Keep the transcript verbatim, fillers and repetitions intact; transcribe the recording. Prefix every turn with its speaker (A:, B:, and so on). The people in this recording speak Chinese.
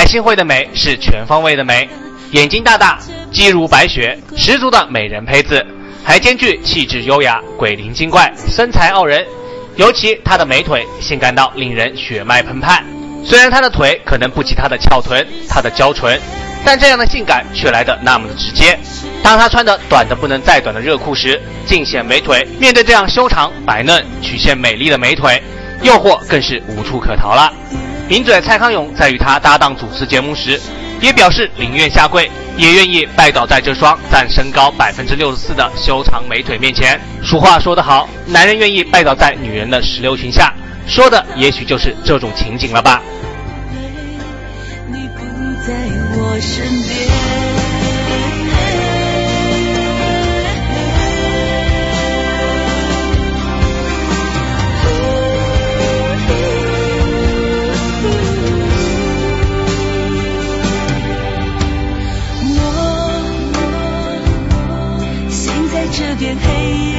A: 心会的美是全方位的美，眼睛大大，肌如白雪，十足的美人胚子，还兼具气质优雅、鬼灵精怪、身材傲人。尤其她的美腿性感到令人血脉澎湃。虽然她的腿可能不及她的翘臀、她的娇唇，但这样的性感却来得那么的直接。当她穿的短的不能再短的热裤时，尽显美腿。面对这样修长、白嫩、曲线美丽的美腿，诱惑更是无处可逃了。名嘴蔡康永在与他搭档主持节目时，也表示宁愿下跪，也愿意拜倒在这双占身高百分之六十四的修长美腿面前。俗话说得好，男人愿意拜倒在女人的石榴裙下，说的也许就是这种情景了吧。
B: 你不在我身边。这片黑